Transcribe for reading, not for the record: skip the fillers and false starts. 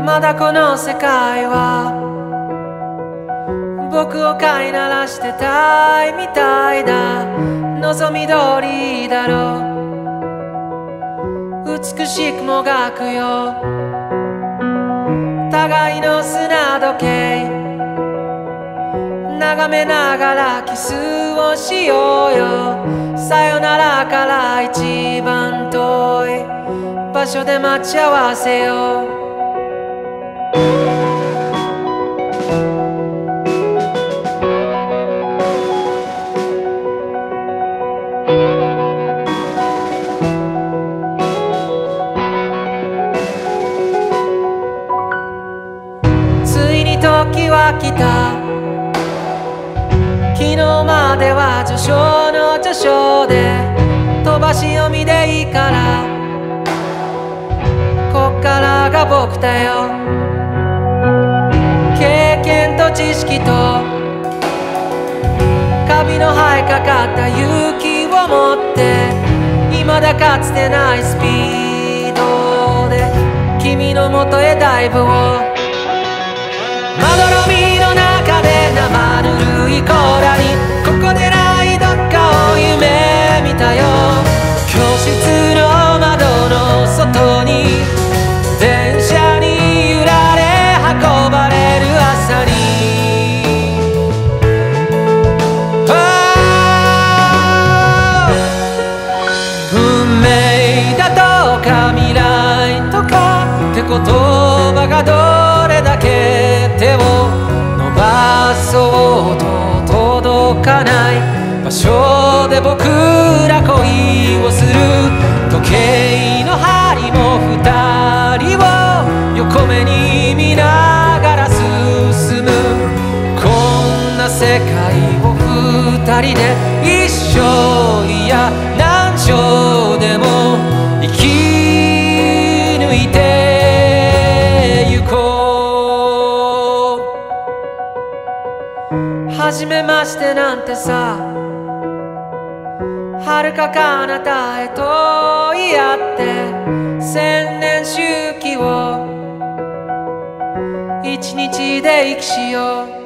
まだこの世界は僕を飼いならしてたいみたいだ。望み通りだろう、美しくもがくよ互いの砂時計、眺めながらキスをしようよ。さよならから一番遠い場所で待ち合わせよう。ついに時は来た。昨日までは序章の序章で飛ばし読みでいいから、こっからが僕だよ。経験と知識とカビの生えかかった勇気を持って、未だかつてないスピードで君のもとへダイブを。まどろみの中で生ぬるい甲羅に、ここでないどっかを夢見たよ。教室の窓の外に電車に揺られ運ばれる朝に、運命だとか未来とかって言葉がどれだけ手を伸ばそうと届かない場所で僕ら恋をする。時計の針も二人を横目に見ながら進む。こんな世界を二人で一生、いや何生でも生き抜いてゆこう。初めましてなんてさ、遥か彼方へと言い合って千年周期を一日で生きしよう。